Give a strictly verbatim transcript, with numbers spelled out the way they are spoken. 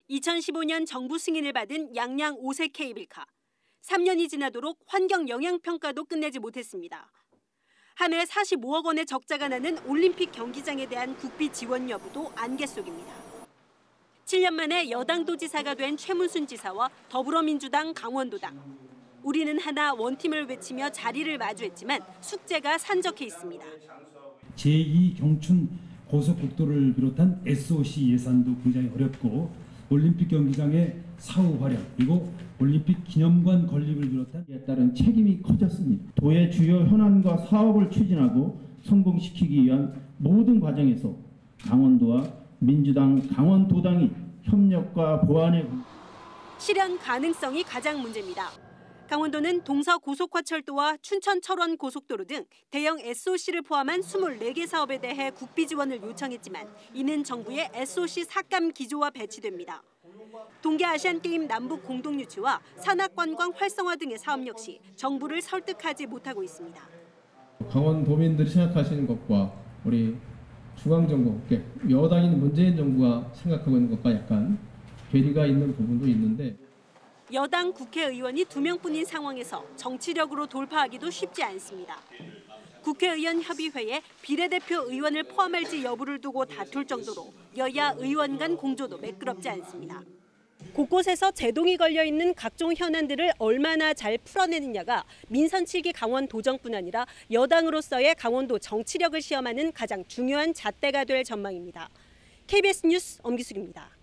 이천십오 년 정부 승인을 받은 양양 오 세 케이블카. 삼 년이 지나도록 환경 영향 평가도 끝내지 못했습니다. 한 해 사십오억 원의 적자가 나는 올림픽 경기장에 대한 국비 지원 여부도 안개 속입니다. 칠 년 만에 여당 도지사가 된 최문순 지사와 더불어민주당 강원도당. 우리는 하나 원팀을 외치며 자리를 마주했지만 숙제가 산적해 있습니다. 제이 경춘 고속국도를 비롯한 에스오씨 예산도 굉장히 어렵고 올림픽 경기장의 사후 활용 그리고 올림픽 기념관 건립을 비롯한 에 따른 책임이 커졌습니다. 도의 주요 현안과 사업을 추진하고 성공시키기 위한 모든 과정에서 강원도와 민주당 강원도당이 협력과 보완에 실현 가능성이 가장 문제입니다. 강원도는 동서고속화철도와 춘천철원 고속도로 등 대형 에스오씨를 포함한 이십사 개 사업에 대해 국비 지원을 요청했지만 이는 정부의 에스오씨 삭감 기조와 배치됩니다. 동계아시안게임 남북 공동유치와 산악관광 활성화 등의 사업 역시 정부를 설득하지 못하고 있습니다. 강원도민들이 생각하시는 것과 우리 중앙정부, 여당인 문재인 정부가 생각하고 있는 것과 약간 괴리가 있는 부분도 있는데 여당 국회의원이 두 명뿐인 상황에서 정치력으로 돌파하기도 쉽지 않습니다. 국회의원 협의회에 비례대표 의원을 포함할지 여부를 두고 다툴 정도로 여야 의원 간 공조도 매끄럽지 않습니다. 곳곳에서 제동이 걸려있는 각종 현안들을 얼마나 잘 풀어내느냐가 민선 칠 기 강원도정뿐 아니라 여당으로서의 강원도 정치력을 시험하는 가장 중요한 잣대가 될 전망입니다. 케이비에스 뉴스 엄기숙입니다.